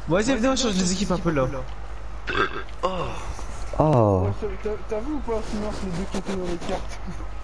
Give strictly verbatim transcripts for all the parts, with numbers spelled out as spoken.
Bon, vas-y, venez, on change les équipes un peu là. Oh. Oh. T'as vu ou pas, Smurf, les deux qui étaient dans les cartes?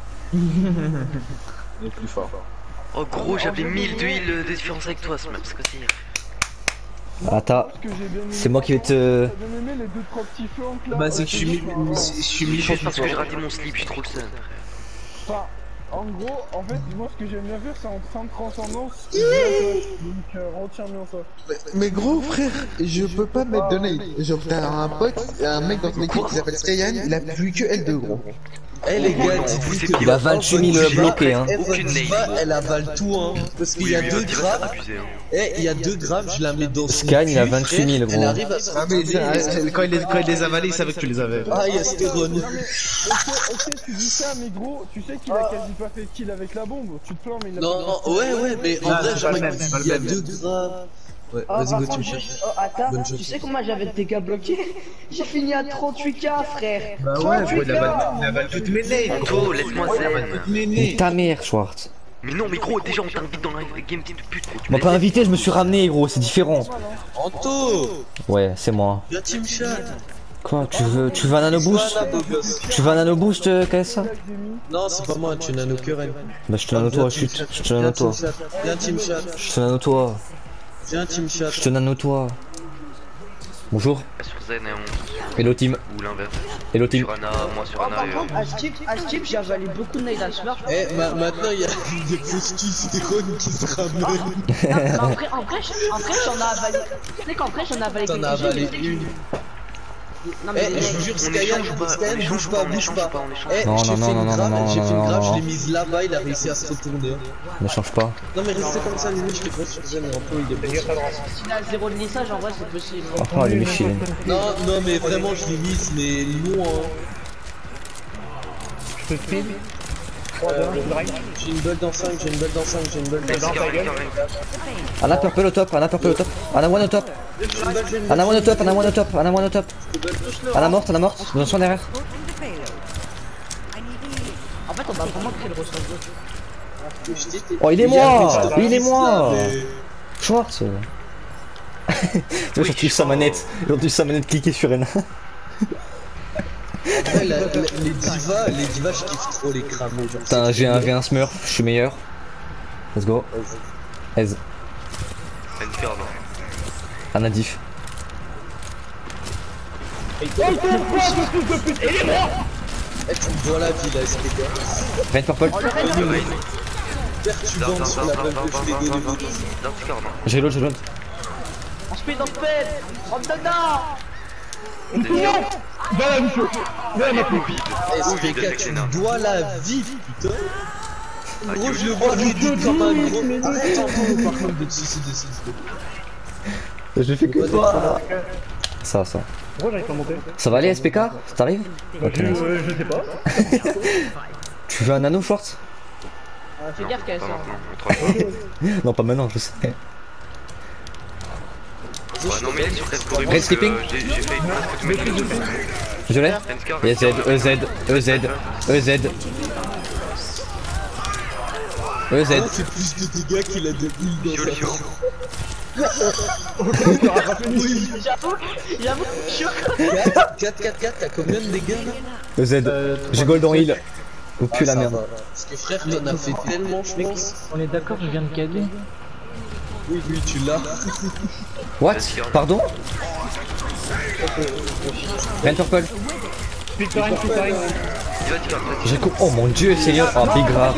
Il est plus fort. Oh gros, j'avais mille d'huile de différence avec toi, Smurf, ce coup-ci. Attends, c'est moi qui vais te... T'as bien aimé les deux trois petits flancs là? Bah, c'est que je suis mis. Je suis mis Juste parce que j'ai raté mon slip, j'ai trop le seum. Enfin, en gros, en fait, moi ce que j'aime bien faire, c'est en fin de transcendance. Donc, euh, retiens bien ça. Mais gros frère, je peux pas mettre de nade. Genre t'as un pote, un mec dans ton équipe qui s'appelle Skyan, il a plus que L deux gros. Eh les gars, dites-vous que Il a vingt-huit mille bloqués hein. Eh, votre diva, elle avale tout hein. Parce qu'il y a deux grammes. Eh, il y a deux grammes, je la mets dans son Scan, cul, il a vingt-huit mille, frère, gros. Elle arrive à se Ah, mais retourner. quand il les, quand il les avalait, il savait que tu les avais. Ah, il y a Stéron. Non mais, ok, ok, tu dis ça, mais gros, tu sais qu'il a quasi pas fait kill avec la bombe. Tu te plains, mais il a Non, pas non, ouais, ouais, mais en Non, vrai, c'est genre, pas le même, c'est pas le il y a même. deux grammes. Ouais, Oh, vas-y, par go, tu contre, me je- cherches. oh, attends, Bonne tu chance. sais comment j'avais le dégâts bloqués? J'ai fini à trente-huit K, frère. Bah ouais, gros, il avale, il avale toutes mes nades. Anto, laisse-moi zen. Mes Mais nades. ta mère, Schwartz. Mais non, mais gros, déjà on t'invite dans la game de pute, gros. Tu M'as me pas laisses- invité, je me suis ramené, gros, c'est différent. Anto, Ouais, c'est moi. viens team chat. Quoi, tu veux, tu veux un nano boost? Voilà, beau gosse. Tu veux un nano boost, euh, K S A? Non, c'est pas moi, tu es nano querelle. Bah, je te nano toi, chut. Je te nano toi. Viens team chat. Je te nano toi. Viens team chat. Je te nano toi. Bonjour. Sur Zen et on. Hello team. Ou l'inverse. Hello team. Sur Ana, moi sur Oh, Ana par et. contre, à ce type, à ce type, j'ai avalé beaucoup de nades à Smurf. Eh, ma- maintenant il y a des postus Stéron qui se ramènent. Non, mais en vrai, en vrai, je- en vrai, j'en ai avalé. Tu sais qu'en vrai, j'en ai avalé T'en as quelques-unes, avalé mais tu sais que- une. Non, mais Eh, les je vous nades- jure, On Skyan, échange pas, Skyan, on bouge échange pas, pas, on bouge échange pas. pas, on échange Eh, Non, j'ai non, fait non, une non, grave, non, j'ai fait non, une non, grave, non. je l'ai mise là-bas, il a réussi à se retourner. Ne change pas. Non mais restez comme ça, limite, je te crois sur Zen, Anto, il est bon. S'il a zéro de lissage, en vrai, c'est possible. Oh, les Michel. Non, non, mais vraiment, je l'ai mise, mais loin. Je te prie. J'ai une balle dans cinq, j'ai une balle dans cinq, j'ai une balle dans cinq. Anna purple au top, Anna purple au top. Anna one au top. Anna one au top, Anna one au top, Anna one au top. Anna morte, Anna morte. Dans son derrière. En fait, on va vraiment créer le ressort. Oh, il est moi. Il est moi. Schwartz. Tu vois, j'ai entendu sa manette. J'ai entendu sa manette cliquer sur Anna. Ouais, la- la- les divas, les divas, je kiffe trop les cramos. genre, Putain, j'ai un, j'ai un smurf, je suis meilleur. Let's go. Ez. Enfer, non. Anna diff. Eh, tu me vois la vie là, S P K. Rain purple. Perturbante sur la balle que je t'ai donnée. Dans ce corps, non. J'ai l'autre, j'ai l'autre. On speed, on speed. Rentre dedans. S P K, tu me dois la vie, putain. Gros, je le vois Reddit comme un gros. Arrête, Anto, par contre, de te suicider, s'il te plaît. Je fais que toi. Ça, ça. Ça va aller S P K? Ça t'arrive? Ok, nice. Je sais pas. Tu veux un anneau Schwartz? Fais gaffe, K S Pas A. maintenant, on est trop loin. Non, pas maintenant, je sais. Ouais, non, mais sur Red Corridor, Red skipping. euh, j'ai j'ai fait une presque tous mes kills. Je l'ai? Enscar, E Z, E Z, E Z, E Z. E Z. Oh, c'est plus de dégâts qu'il a de heal dans Fio, sa Fio. Oui, J'avoue, j'avoue, je suis quatre, quatre, quatre, quatre, t'as combien de dégâts là? E Z. J'ai gold en heal. Oh pue la ça merde. va. Parce que frère, t'en as fait tellement, je pense. On est d'accord, je viens de caler. Oui, oui, tu l'as. What? Pardon? Rain purple. Speed time, speed time. Il va dire après. J'ai co- Oh mon dieu, Seigneur. Oh, big rap.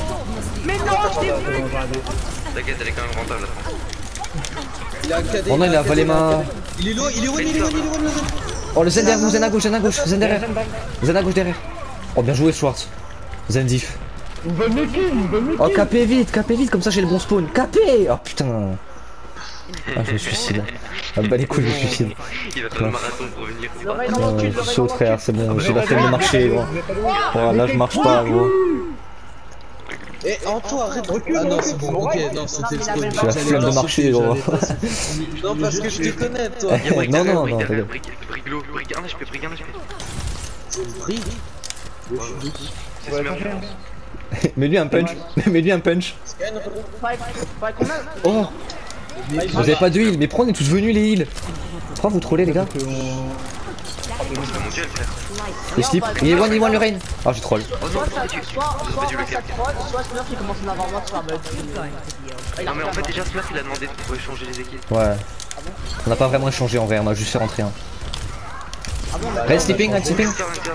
T'inquiète, elle est quand même rentable la France. Il a un cadet. Oh non, il a avalé ma. Il est loin, il est loin, il est loin, il est loin, il est loin. Oh, le Zen derrière vous, Zen à gauche, Zen à gauche, Zen derrière. Zen à gauche derrière. Oh, bien joué, Schwartz. Zen diff. Une bonne équipe, une bonne équipe. Oh, capé vite, capé vite, comme ça j'ai le bon spawn. Capé. Oh putain. Ah, je me suicide. Ah, bah les couilles, je me suicide. Il va faire le marathon pour venir. c'est pas l'oreille grave. dans Euh, l'encul, je l'oreille dans saute, frère, l'encul. c'est bon, j'ai la flemme de marcher, gros. Oh, là, je marche pas, gros. Eh, Anto, arrête. Ah non, c'est bon, ok, non, c'était le spawn. J'ai la flemme de marcher, gros. Non, parce que je te connais, toi. Il y a Brick Non, derrière, non, Brick non, derrière, t'inquiète. Brick, Brick low, Brick un H P, Brick un H P. Brille. C'est Smurf. Mets-lui un punch, mets-lui un punch. Faudrait faudrait qu'on a. Oh, Vous avez pas de heal, mais pourquoi on est tous venus les heals? Pourquoi vous trollez les gars? C'est mon dieu, le frère. Le slip, il est one, il est one le rain. Ah j'ai troll. Oh non, Soit pourquoi ça, tu. soit, soit dû le ça cap. troll, soit Smurf qui commence en avant moi sur la meuf. Non, mais en fait, déjà, Smurf il a demandé pour échanger les équipes. Ouais. On n'a pas vraiment échangé en vrai, on m'a juste fait rentrer un. Red sleeping, red sleeping.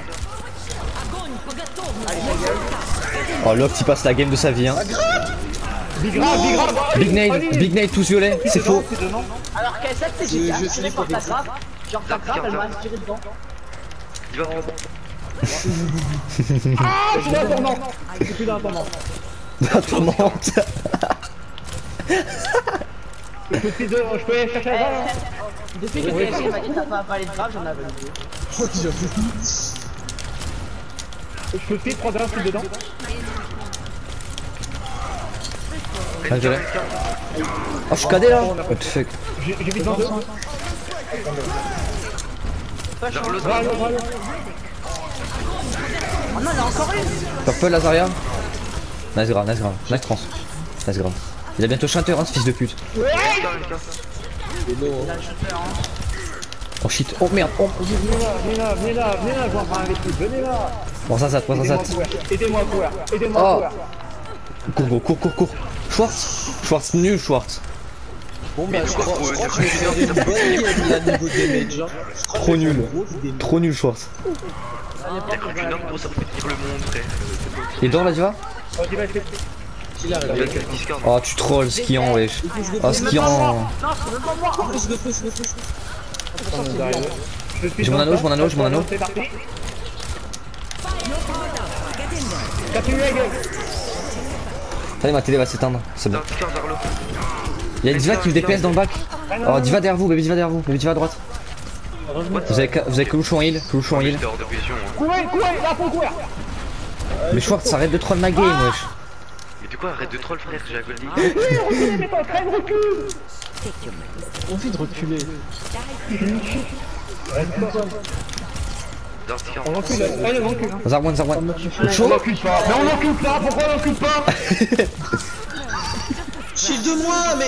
Oh Loft il passe la game de sa vie hein. Big grave, big grave. Big nade, big nade tous violets, c'est faux. Alors qu'elle sait que c'est Je- génial, je je slip porte la avec grave, genre ta grave elle m'a inspiré dedans. Il va. Ah, je suis dans un tournant. Je suis dans un tournant. La tourmente. Je peux essayer de- je peux aller chercher la balle, hein. Depuis que T F C m'a dit t'as pas avalé de grave, j'en avais deux. Je peux essayer de trois graphes dedans. Ah, je l'ai. Oh je suis cadet là. What the fuck. J'ai j'ai vite vingt-deux. Genre l'autre. Bravo, bravo. Oh non, il y a encore une. Purple Lazaria. Nice grave, nice grave, nice trans. Nice grave. Il a bientôt chanteur hein ce fils de pute. Oh shit, oh merde, oh. Venez là, venez là, venez là, venez là, je vais en parler avec lui. Venez là. Bon ça ça, bon ça ça. Aidez-moi à courir. Aidez-moi à Oh. courir. Cours, cours, cours, cours, cours. Schwartz, Schwartz, nul Schwartz. Bon bah je crois je crois que je vais faire une bonne game là niveau damage hein. Trop nul. Trop nul Schwartz. T'as cru qu'une arme pour sortir le monde, frère. Il est dans la diva? Oh, tu vas essayer. Qu'il arrive. Il a quel Discord. Oh tu trolls, skiant wesh. Oh skiant. Non, c'est même pas moi. Je le fais, je le fais. Je suis J'ai mon dans anneau, ça. j'ai mon anneau, j'ai mon anneau. C'est parti. Continue la gueule. Allez ma télé va s'éteindre, c'est bon. Dans Discord, vers l'eau. Il y a une diva qui me D P S dans le bac. Oh diva derrière vous, baby diva derrière vous, baby diva à droite. Vous avez, vous avez Clouchon en heal, Clouchon en heal. J'étais hors de position, hein. Courez, courez, là faut courir. Mais Schwartz arrête de troll ma game wesh. Mais du coup, arrête de troll, frère, j'ai la goldie. Oui, reculez, mais pas très recul. Envie de reculer. Dans Discord. On recule, allez, on recule. Zarwan, Zarwan. On recule pas. Mais on recule pas, pourquoi on recule pas? Shield de moi mais.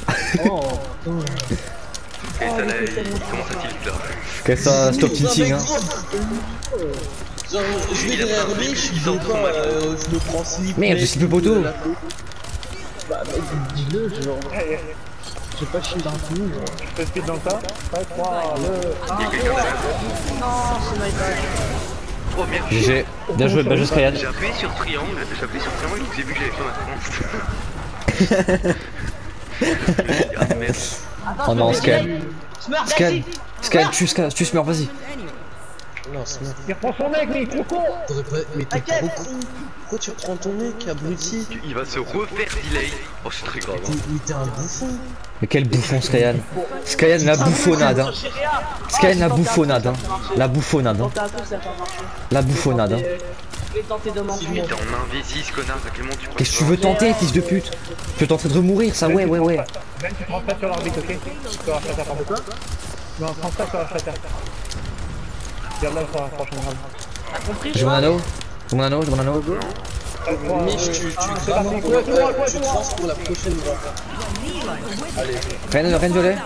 Et ça là, il commence à tilt là. Qu'est-ce que ça, stop tilting hein. Genre je vais derrière lui, je suis pas, euh, je me prends slip. Merde, j'ai slip le poteau. Bah mec, dis-le genre. J'ai pas shield dans tout. Je peux speed dans ça. Pas trois, deux, Il y a quelqu'un derrière. Non, c'est my bad. Oh merde. G G, bien joué, bien joué Skyhan. J'ai appuyé sur triangle, j'ai appuyé sur triangle et j'ai vu que j'avais fait ma trompe. Ah merde. Oh non, Skyhan. Smurf, Skyhan, vas-y. Skyhan, tu, Skyhan, tu Smurf, vas-y. Non, c'est merde. il reprend son mec, mais il est trop con. T'aurais pas. Mais t'es trop con. Pourquoi tu reprends ton mec, abruti? Il va se refaire delay. Oh, c'est très grave. T'es- Mais t'es un bouffon. Mais quel bouffon Skyhan. Skyhan la bouffonnade hein. Skyhan la bouffonnade hein. La bouffonnade hein. Tentez un coup, ça va pas marcher. La bouffonnade hein. Je vais tenter de mentir. Mais t'es en un v six, connard, à quel moment tu crois Qu'est-ce que tu veux tenter fils de pute? Tu veux tenter de mourir ça, ouais ouais ouais. Ben, tu prends ça sur l'arbitre, ok? Sur la chatter, pardon. Non, prends ça sur la chatter. Regarde là sur la prochaine round. T'as compris, J'ai mon anneau, j'ai mon anneau, j'ai mon anneau. Mich, tu, tu crames encore, euh, tu trans pour la prochaine round. Rien, rien violet.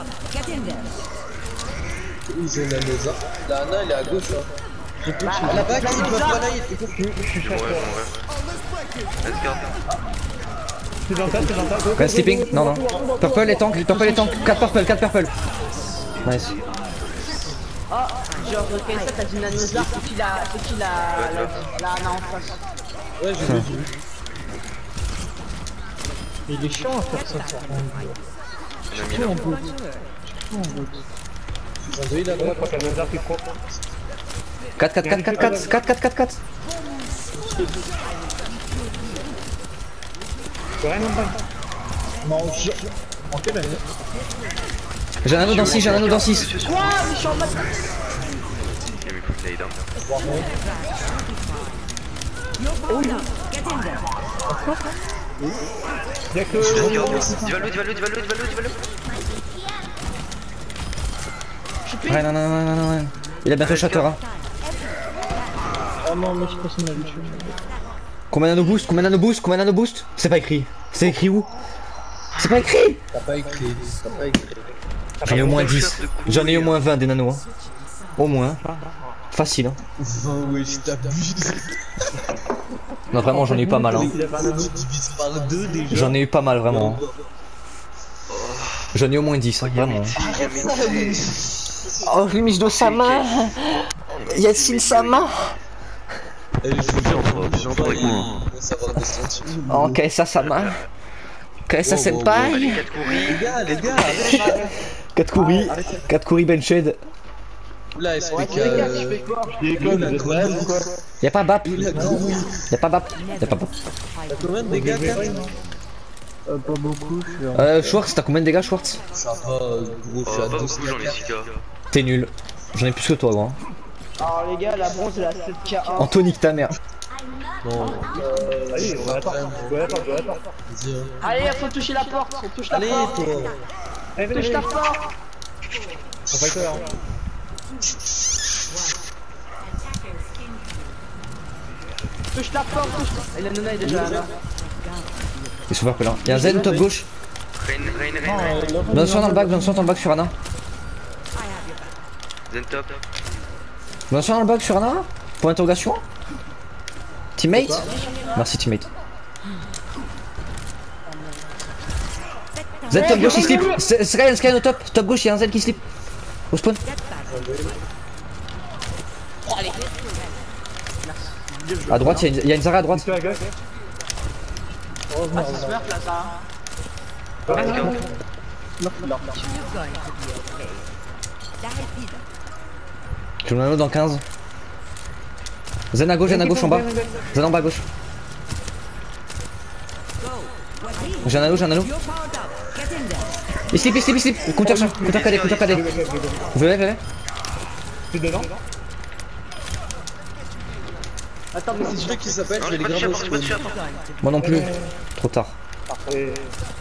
Ils ont la Neza. La Anna, elle est à gauche. Hein. La bague, ils peuvent pas là, il faut que tu. Ouais, ouais, ouais. Let's go. C'est dans ça, c'est dans ça. Go, go, Red go, sleeping, go, go, non non. go, go, go, go. Purple et tank, purple et tank. quatre purple, quatre purple. Nice. Oh, genre, ok, ça, t'as dit Nanozar, c'est qui la. C'est qui la. La. La Anna en face. Ouais, j'ai vu, j'ai vu. Mais il est chiant à faire ça, ça. J'ai mis là. Ils ont donné la droite. Parce qu'elle me dit trop. quatre, quatre, quatre, quatre, quatre, quatre, quatre, quatre, quatre. Rien même pas. Non, je. Ok, ben. J'ai un anneau dans six, j'ai un anneau dans six. Quoi? Mais je suis en mode. Il y a mes coups de nade, hein. Y'a que. Divalo, divalo, divalo, divalo, divalo. Ouais, non, non, non, non, non, non. Il a bientôt shatter hein. Oh non, mais je pense qu'on a vu. Combien d'anneaux boost? Combien d'anneaux boost? Combien d'anneaux boost? C'est pas écrit. C'est écrit où? C'est pas écrit. T'as pas écrit, t'as pas écrit. J'en ai au moins dix. J'en ai au moins vingt des nanos. Hein. Au moins. Facile. Hein. vingt, ouais, je t'abuse. Non, vraiment, j'en ai eu pas mal. Hein. Tu divises par deux déjà. J'en ai eu pas mal, vraiment. J'en ai au moins dix, hein, vraiment. Oh, Rémi, je dois sa main. Yacine, sa main. Eh, je vous jure, j'ai entendu savoir des sentiments. Oh, qu'est-ce que ça, sa main? Qu'est-ce que ça, cette paille? Les gars, les gars, quatre couris, quatre couris benched. Oula, S P K. Y'a pas bap. Y'a pas bap. Y'a pas bap. T'as combien de dégâts, quatre? Euh, pas beaucoup, je suis en... Euh, Schwartz, t'as combien de dégâts, Schwartz? Ça va, gros, je suis à Pas douze beaucoup, j'en ai six K. T'es nul. J'en ai plus que toi, gros. Alors les gars, la bronze elle a sept K. Anthony, ta mère. Non. Allez, on va attendre, on va attendre, on va attendre. Vas-y, hein. Allez, faut toucher la porte, faut toucher la Allez, porte. toi. Allez, Touche venez, la porte. on va être là. Touche la porte, touche. Et la nana est déjà là. Il se là. Y'a un Zen top gauche. Rain, Rain, Rain, Rain. Donne soin dans le bac, donne soin dans le bac sur Anna. Zen top. Donne soin dans le bac sur Anna. Pour interrogation. Teammate. Merci, teammate. Zen top gauche, il slip. Sky, Sky au top. Top gauche, y'a un Zen qui slip. Au spawn. À droite, y'a une, y a une Zara à droite. Ah, c'est smurf là, ça. Je me mets dans quinze. Zen à gauche, Zen à gauche en bas. Zen en bas à gauche. J'ai un anneau, j'ai un anneau. Il slip, il slip, il slip. Counter, counter cadet, counter cadet. Venez, venez. Tu es dedans? Attends, mais c'est Si tu veux qu'ils s'appellent, Non, je vais j'ai les pas touché graver la au porte, j'ai pas touché spawn. la porte. Moi non plus. Trop tard. Parfait.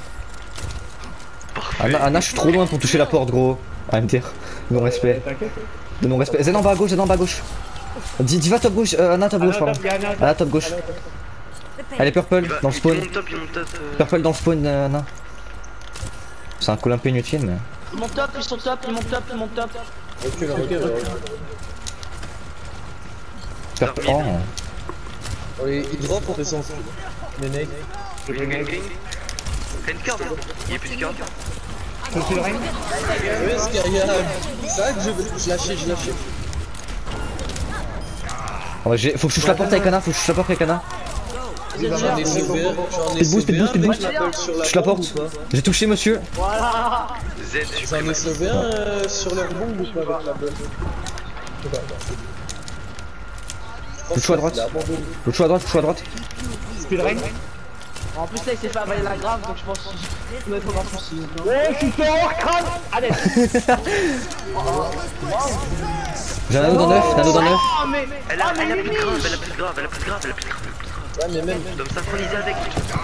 Anna, Anna, je suis trop loin pour toucher la porte, gros. A M T R. De mon respect. T'inquiète. De mon respect. Zen en bas à gauche, Zen en bas à gauche. Dis, dis va top gauche, euh, Anna top gauche, pardon. Anna top gauche. Elle est purple dans le spawn. Il monte top, il monte top. euh, Purple dans le spawn, euh, Anna. C'est un call un peu inutile, mais. Ils montent top, ils sont top, ils montent top, ils montent top. Recule, recule, recule. Purple. Oh. Oui, il drop, on descend. Néné. Green, green, green. T'as une carte, hein. Il y a plus de carte. Je suis le ring. Oui, Skyria. C'est vrai que je, je lâchais, je lâchais. Oh, j'ai- faut que je touche la porte avec Anna, faut que je touche la porte avec Anna. J'en ai sauvé, j'en ai Speed boost, speed sauvé boost, speed un, boost. mais je l'appelle sur Touche la porte. bombe ou pas? J'ai touché monsieur. Voilà. Z, J'en ai suprématie. sauvé un euh, sur leur bombe ou pas avec la bombe? Le choix à droite. Le choix à droite, le choix à droite. Speed ring. En plus là il s'est fait avaler la grave donc je pense qu'il doit être encore plus. Ouais, je suis sur crâne. Allez. J'ai un anneau dans neuf, un anneau dans neuf. Oh mais. Elle a, Ah, mais elle a plus de Mimi. grave, elle a plus de grave, elle a plus de grave, elle a plus de grave. Ouais, mais même. Je dois me synchroniser avec.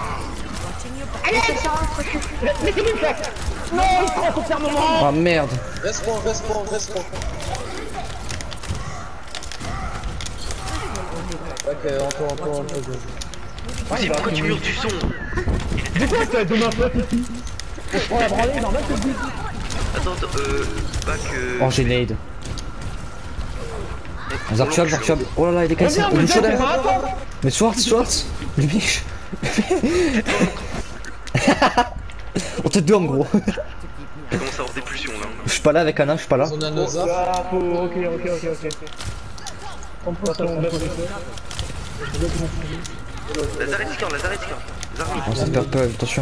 Non, il prend son fermement. Oh merde. Respawn, respawn, respawn. Ok, encore, encore, encore. Vas-y, pourquoi tu mures du son? Pourquoi t'as donné un peu ici? Je prends la branlée, normal que je dis. Attends, attends, euh. Back. euh, Oh j'ai nade. Zarchab, Zarchab. Oh là là, il est cassé. Reviens, Le mais chaud t'es derrière. pas attends. Mais Schwartz, Schwartz. Le biche. On te dorme gros. Je commence à avoir des pulsions là. Je suis pas là avec Anna, je suis pas là. On a nos armes. Ah, faut. Ok, ok, ok, ok. On peut passer en bas. La Zarek Discord, la Zarek Discord. Zarek. Oh c'est purple, attention.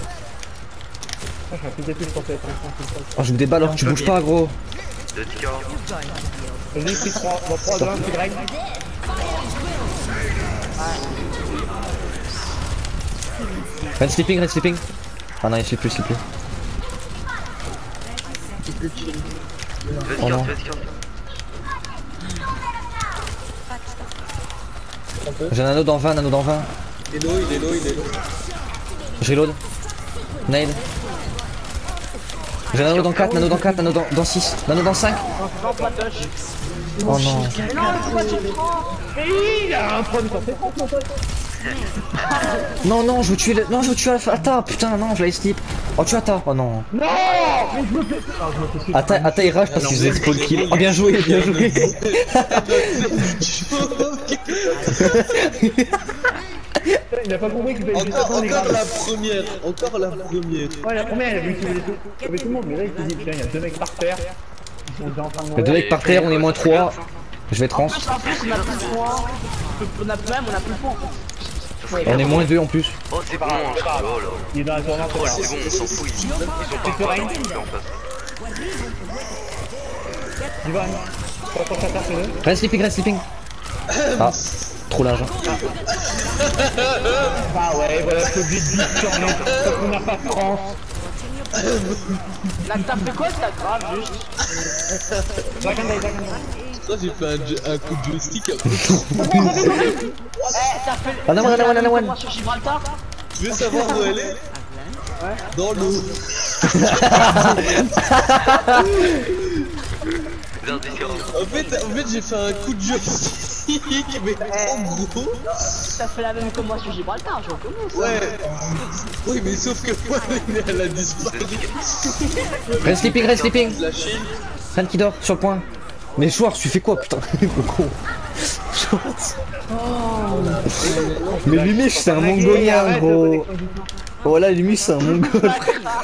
Je vais appliquer tout, je pensais être Oh je me déballe alors que tu bouges pas gros. De Discord. Vas-y, speed trois. Bon, trois, deux, un, speed ring. Red sleeping, red sleeping. Ah non il sleep plus, il sleep plus. Vas-y, Oh non. Discord, vas-y, Discord. J'ai un anneau dans vingt, un anneau dans vingt. Il est low, il est low, il est low. Je reload. Nade. J'ai un anneau dans quatre, un anneau dans quatre, un anneau dans, dans six, un anneau dans cinq. Non, pas touch. Oh non. Mais non, pourquoi tu le prends? Mais il a un problème, ça fait trente, mon pote. Non, non, je veux tuer le... Non, je veux tuer Ata, putain, non, je l'avais slip. Oh, tu Ata, oh non. Non, mais je me fais. Ah, je me fais suivre. Ata, Ata il rage parce qu'il faisait spawn kill. Oh, bien joué, bien joué. Il a pas compris qu'il fallait juste Encore, attendre les encore grades. la première, encore la première. Ouais, la première, il a vu qu'il y avait tout, il y avait tout le monde, mais là il s'est dit, putain, il y a deux mecs par terre. Ils sont déjà en train de Les mourir. deux mecs par terre, on est moins trois. Je vais trans. En plus, en plus, on a plus de points. On a plus même, on a plus de points. On est moins deux en plus. Oh, c'est bon, hein. Oh là. Il est dans la tournante, Oh, c'est c'est là. bon, on s'en fout. Ils sont pas encore en face. Divan, pas pour faire c'est deux. Rest sleeping, rest sleeping. Ah, trop large. Ah ouais, voilà, ce but de sur les. Sauf qu'on n'a pas de France. Là, t'as fait quoi, t'as grave, juste. Dragandai, Dragandai. Ça, j'ai fait un, jo- un coup de joystick un peu. Eh, t'as fait. Ah non, non, non, non, non, non. Moi, sur Gibraltar. Tu veux savoir où elle est? Dans l'eau. Dans des différents. En fait, en fait j'ai fait un coup de joystick, mais en gros. T'as fait la même que moi sur Gibraltar, je reconnais ça. Ouais. Oui, mais sauf que moi, elle a disparu. Rest sleeping, rest sleeping. La Chine. Fan qui dort sur le point. Mais Schwartz, tu fais quoi, putain? Le con. Schwartz. Mais Lumiche, c'est un mongolien, gros. Voilà, Lumiche, c'est un mongol.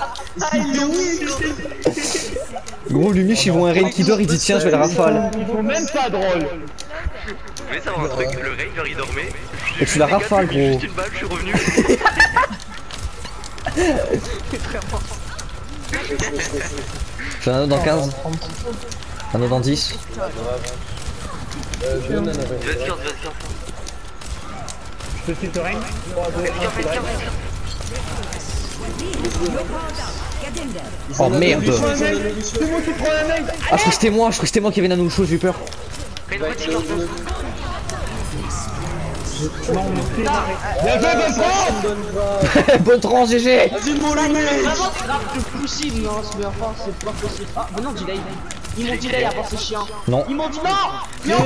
Gros, Lumiche, ils voient un raid qui dort, il dit tiens, je vais la rafale. Ils sont même pas drôles. Vous voulez savoir un truc? Le Ranger il dormait. Et tu la rafales, gros. Juste une balle, je suis revenu. J'ai un autre dans quinze. Un autre dans dix. Euh, je viens d'en avoir. Tu vas te faire, tu vas te faire. Je te cite rien. trois, deux, un, c'est drive. Oh merde. C'est moi qui prends un mec. Ah, je crois que c'était moi, je crois que c'était moi qui avait nano le show, j'ai eu peur. Une petite carte. Non, mais c'est marré. Bien joué, bonne France. Bonne trans, G G. Vraiment, c'est grave que possible, non, mais enfin, c'est pas possible. Ah, mais non, delay. Ils m'ont delay avant, c'est chiant. Non. Ils m'ont dit non. Non,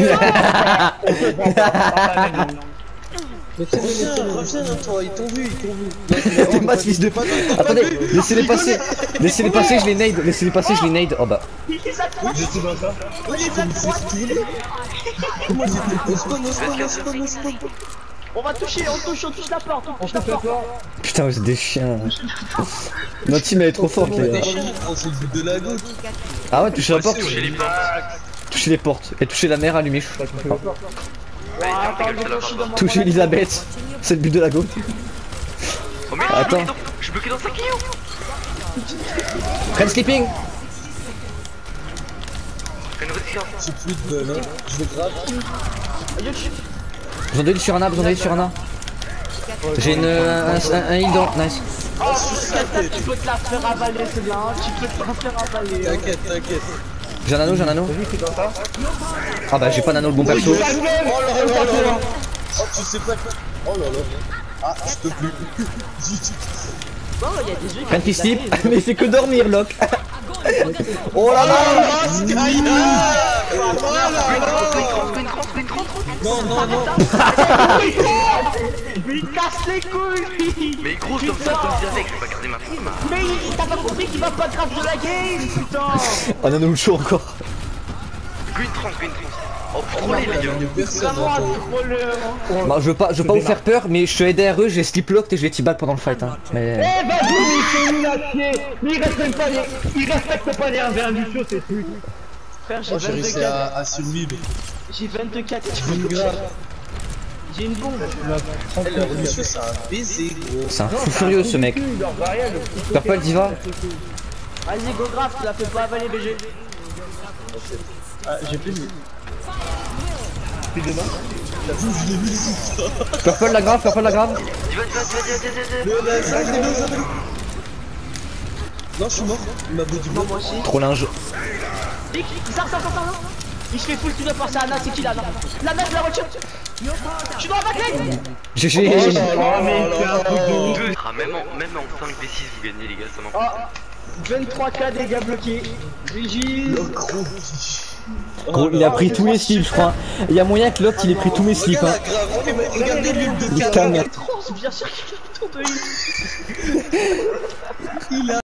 Mais reviens, reviens, toi, ils t'ont vu, ils t'ont vu. T'es ma fils de pute. Attendez, laissez-les passer. Laissez-les passer, je les nade. Laissez-les passer, je les nade. Oh bah. Oui, mais c'est retourné. Comment c'était? Au spawn, au spawn, au spawn, au spawn. on va toucher, on touche, on touche la porte, on touche On la te fait porte. peur. Putain, vous êtes des chiens. Notre team elle est trop forte, les gars. On se dit de la gauche. Ah ouais, toucher la porte. Toucher les portes. Toucher les portes. Et toucher la mer à Lumiche. Ouais, Ah, ferme ta parle gueule, de ça la toucher femme. dans mon Toucher mal. Elisabeth. C'est le but de la go. Oh merde, Attends. je suis bloqué dans sa quillou. Red sleeping. Une petite carte. J'ai plus de bol, hein. Je vais grave. J'en ai sur un A, j'en ai sur un A. J'ai une, un, un, un heal dans. Nice. Oh, Kata, tu peux te la faire avaler, c'est bien, hein, tu peux te la faire avaler. hein. T'inquiète, t'inquiète. J'ai un anneau, j'ai un anneau. Vas-y, c'est comme ça. Ah bah j'ai pas d'anneau le bon perso. Oh là là là là. Oh, tu sais pas quoi. Oh là là. Ah, je peux plus. Bon, il y a des jeux Rien qui sleep, mais il fait que dormir, Locke. Oh là là. Non, non, non. Mais il casse les couilles. Mais gros, comme ça, comme direct, je vais pas garder ma femme. Mais il t'a pas compris qu'il va pas grave de la game, putain. Un anneau le chaud encore. Green trans, green trans. Oh, frôlez les gars. Personne Vraiment un n'entend. trolleur. Bah, je veux pas, je veux pas vous faire peur, mais je suis aidé R E, j'ai slip locked et je vais t-bag pendant le fight. Hein. Mais. Eh vas-y, ils sont nuls à chier. Mais ils respectent pas les, ils respectent pas les un v un du show, c'est tout. Frère, j'ai Oh, j'ai réussi vingt-quatre. à, à survivre. J'ai vingt-quatre. Une grave. J'ai une bombe. Elle, leur monsieur, c'est un baiser, gros. C'est un fou furieux ce mec. Purple Diva. Vas-y, go grave, tu la fais pas avaler, B G. Ah, j'ai plus mis. Purple la grave, purple la grave. Dis-va, dis-va, dis-va, dis-va, dis-va. Le laser, le laser. Non, je suis mort. Il m'a bouti Moi aussi. Trop linge. Pique, il sort, sort, sort, sort. Il se fait full, tu dois penser à Anna, c'est qui là? Lana, je la voiture. Je suis dans la backlane. G G. Oh mais c'est un truc de ouf. Deux. Ah, même en, même en cinq v six, vous gagnez, les gars, ça m'en vingt-trois K dégâts bloqués. G G. Le gros. Gros, il a pris tous les slips, je crois. Il y a moyen que l'autre il ait pris tous mes slips. Hein. Regarde la grave, regardez l'huile de Il canard. calme. Trop, c'est bien sûr qu'il a autour de lui. Il a